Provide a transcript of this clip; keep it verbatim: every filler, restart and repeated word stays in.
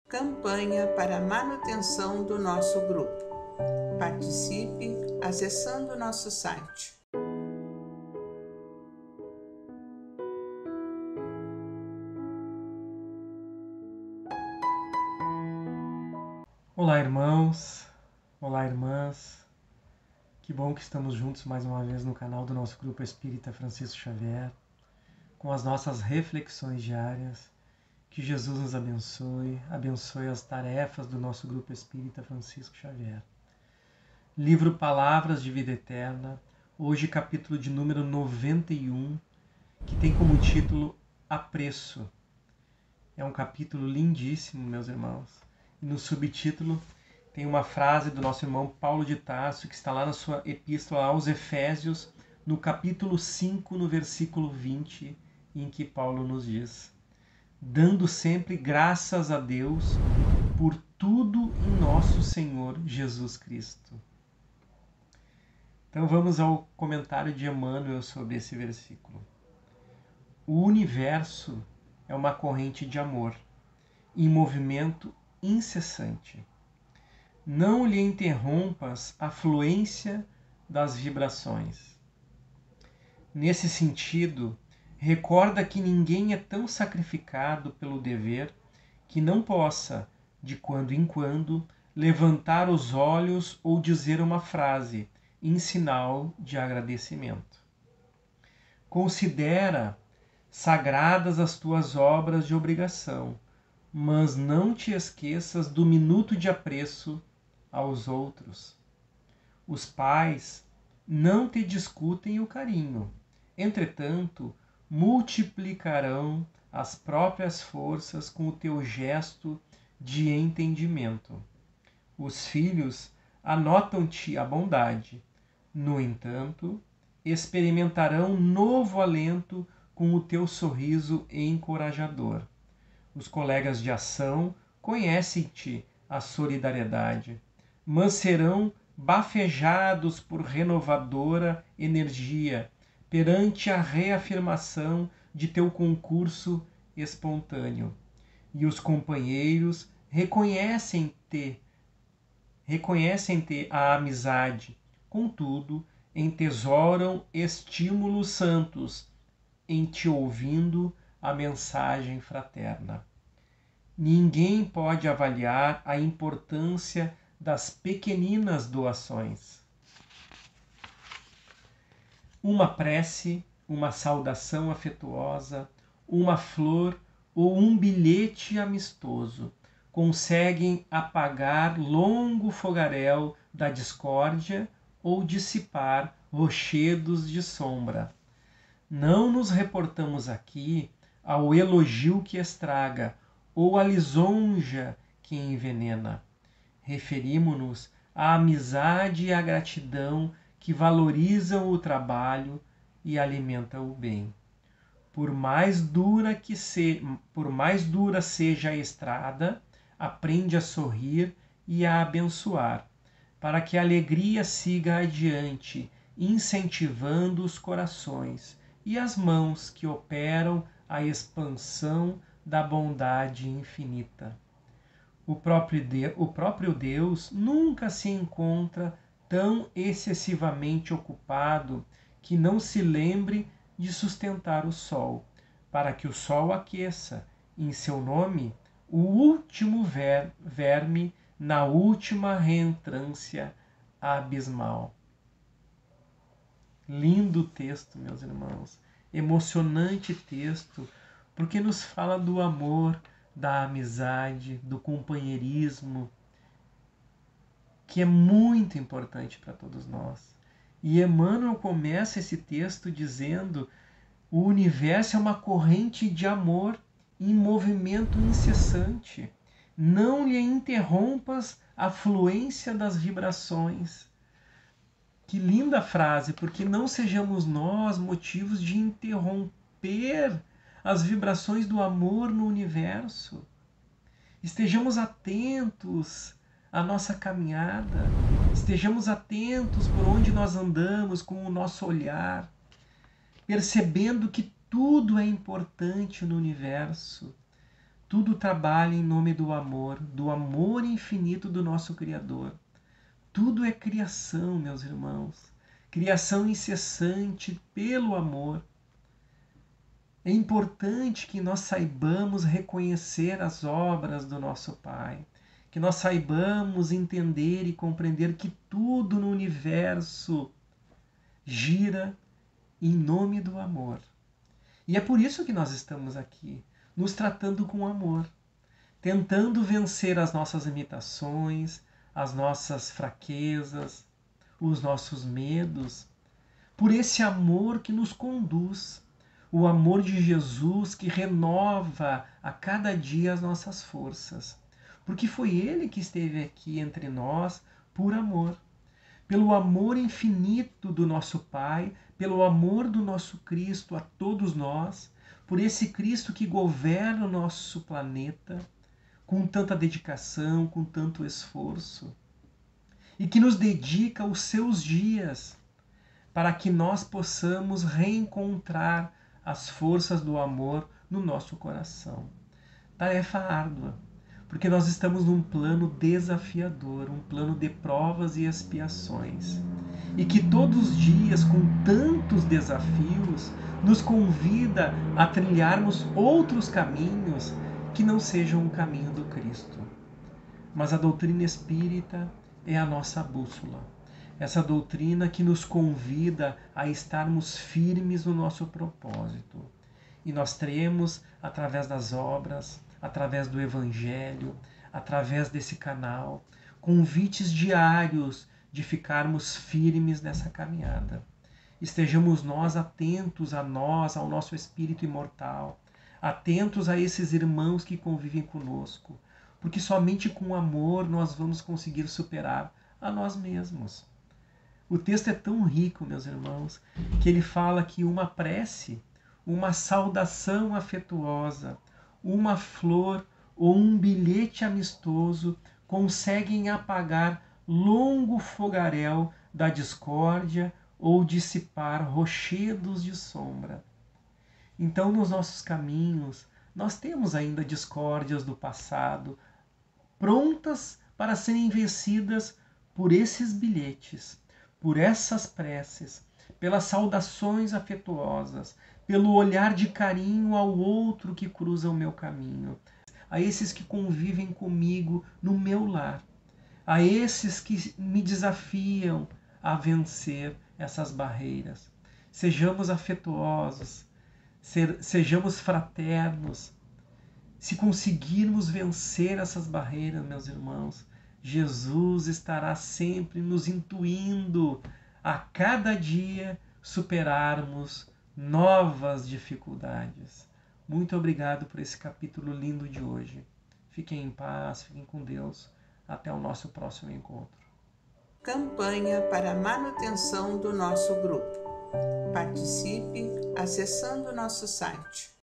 Campanha para a manutenção do nosso grupo. Participe acessando o nosso site. Olá, irmãos. Olá, irmãs. Que bom que estamos juntos mais uma vez no canal do nosso Grupo Espírita Francisco Xavier, com as nossas reflexões diárias. Que Jesus nos abençoe, abençoe as tarefas do nosso Grupo Espírita Francisco Xavier. Livro Palavras de Vida Eterna, hoje capítulo de número noventa e um, que tem como título Apreço. É um capítulo lindíssimo, meus irmãos. E no subtítulo tem uma frase do nosso irmão Paulo de Tarso, que está lá na sua epístola aos Efésios, no capítulo cinco, no versículo vinte, em que Paulo nos diz: dando sempre graças a Deus por tudo em nosso Senhor Jesus Cristo. Então vamos ao comentário de Emmanuel sobre esse versículo. O universo é uma corrente de amor, em movimento incessante. Não lhe interrompas a fluência das vibrações. Nesse sentido, recorda que ninguém é tão sacrificado pelo dever que não possa, de quando em quando, levantar os olhos ou dizer uma frase em sinal de agradecimento. Considera sagradas as tuas obras de obrigação, mas não te esqueças do minuto de apreço aos outros. Os pais não te discutem o carinho, entretanto, multiplicarão as próprias forças com o teu gesto de entendimento. Os filhos anotam-te a bondade, no entanto, experimentarão novo alento com o teu sorriso encorajador. Os colegas de ação conhecem-te a solidariedade, mas serão bafejados por renovadora energia perante a reafirmação de teu concurso espontâneo. E os companheiros reconhecem-te, reconhecem-te a amizade, contudo, entesouram estímulos santos em te ouvindo a mensagem fraterna. Ninguém pode avaliar a importância das pequeninas doações. Uma prece, uma saudação afetuosa, uma flor ou um bilhete amistoso conseguem apagar longo fogaréu da discórdia ou dissipar rochedos de sombra. Não nos reportamos aqui ao elogio que estraga ou à lisonja que envenena. Referimo-nos à amizade e à gratidão que valorizam o trabalho e alimentam o bem. Por mais dura que se, por mais dura seja a estrada, aprende a sorrir e a abençoar, para que a alegria siga adiante, incentivando os corações e as mãos que operam a expansão da bondade infinita. O próprio, Deus, o próprio Deus nunca se encontra tão excessivamente ocupado que não se lembre de sustentar o sol, para que o sol aqueça, em seu nome, o último ver, verme na última reentrância abismal. Lindo texto, meus irmãos, emocionante texto, porque nos fala do amor, da amizade, do companheirismo, que é muito importante para todos nós. E Emmanuel começa esse texto dizendo: o universo é uma corrente de amor em movimento incessante. Não lhe interrompas a fluência das vibrações. Que linda frase, porque não sejamos nós motivos de interromper as vibrações do amor no universo. Estejamos atentos à nossa caminhada, estejamos atentos por onde nós andamos com o nosso olhar, percebendo que tudo é importante no universo. Tudo trabalha em nome do amor, do amor infinito do nosso Criador. Tudo é criação, meus irmãos. Criação incessante pelo amor. É importante que nós saibamos reconhecer as obras do nosso Pai, que nós saibamos entender e compreender que tudo no universo gira em nome do amor. E é por isso que nós estamos aqui, nos tratando com amor, tentando vencer as nossas limitações, as nossas fraquezas, os nossos medos, por esse amor que nos conduz, o amor de Jesus que renova a cada dia as nossas forças, porque foi Ele que esteve aqui entre nós por amor, pelo amor infinito do nosso Pai, pelo amor do nosso Cristo a todos nós, por esse Cristo que governa o nosso planeta com tanta dedicação, com tanto esforço, e que nos dedica os seus dias para que nós possamos reencontrar as forças do amor no nosso coração. Tarefa árdua, porque nós estamos num plano desafiador, um plano de provas e expiações. E que todos os dias, com tantos desafios, nos convida a trilharmos outros caminhos que não sejam o caminho do Cristo. Mas a doutrina espírita é a nossa bússola. Essa doutrina que nos convida a estarmos firmes no nosso propósito. E nós teremos, através das obras, através do Evangelho, através desse canal, convites diários de ficarmos firmes nessa caminhada. Estejamos nós atentos a nós, ao nosso espírito imortal, atentos a esses irmãos que convivem conosco, porque somente com amor nós vamos conseguir superar a nós mesmos. O texto é tão rico, meus irmãos, que ele fala que uma prece, uma saudação afetuosa, uma flor ou um bilhete amistoso conseguem apagar longo fogaréu da discórdia ou dissipar rochedos de sombra. Então, nos nossos caminhos, nós temos ainda discórdias do passado, prontas para serem vencidas por esses bilhetes, por essas preces, pelas saudações afetuosas, pelo olhar de carinho ao outro que cruza o meu caminho, a esses que convivem comigo no meu lar, a esses que me desafiam a vencer essas barreiras. Sejamos afetuosos, sejamos fraternos. Se conseguirmos vencer essas barreiras, meus irmãos, Jesus estará sempre nos intuindo a cada dia superarmos novas dificuldades. Muito obrigado por esse capítulo lindo de hoje. Fiquem em paz, fiquem com Deus. Até o nosso próximo encontro. Campanha para a manutenção do nosso grupo. Participe acessando nosso site